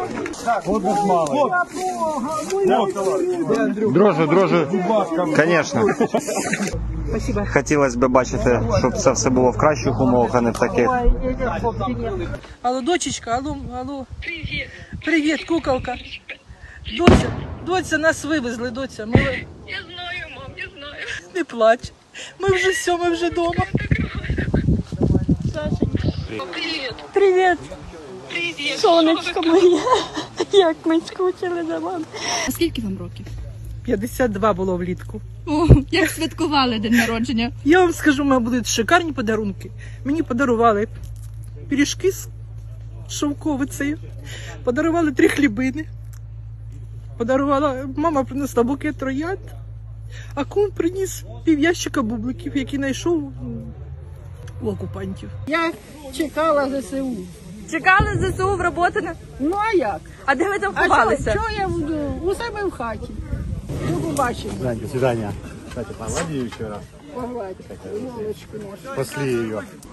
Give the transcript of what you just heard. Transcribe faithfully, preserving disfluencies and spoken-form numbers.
Дрожжи, дрожжи, звісно. Хотілося б бачити, щоб це все було в кращих умовах, а не в таких. Алло, дочечка, алло, алло. Привіт. Привіт, куколка. Доця, доця, нас вивезли, доця. Ми... Я знаю, мам, я знаю. Не плач. Ми вже все, ми вже вдома. Привіт. Привіт. Привіт. Сонечко моє. Як ми скучили за вами. А скільки вам років? п'ятдесят два було влітку. О, як святкували день народження? Я вам скажу, у мене будуть шикарні подарунки. Мені подарували пиріжки з шовковицею, подарували три хлібини, подарувала, мама принесла букет троянд, а кум приніс пів'ящика бубликів, які знайшов у окупантів. Я чекала ЗСУ. Чекали ЗСУ в Роботине? Ну а як? А де ви там А ховалися? що, що я буду? У себе в хаті. До побачення. До свидания. Кстати, поглади ее еще раз. Погладь. Елочку нашу. Спасли ее.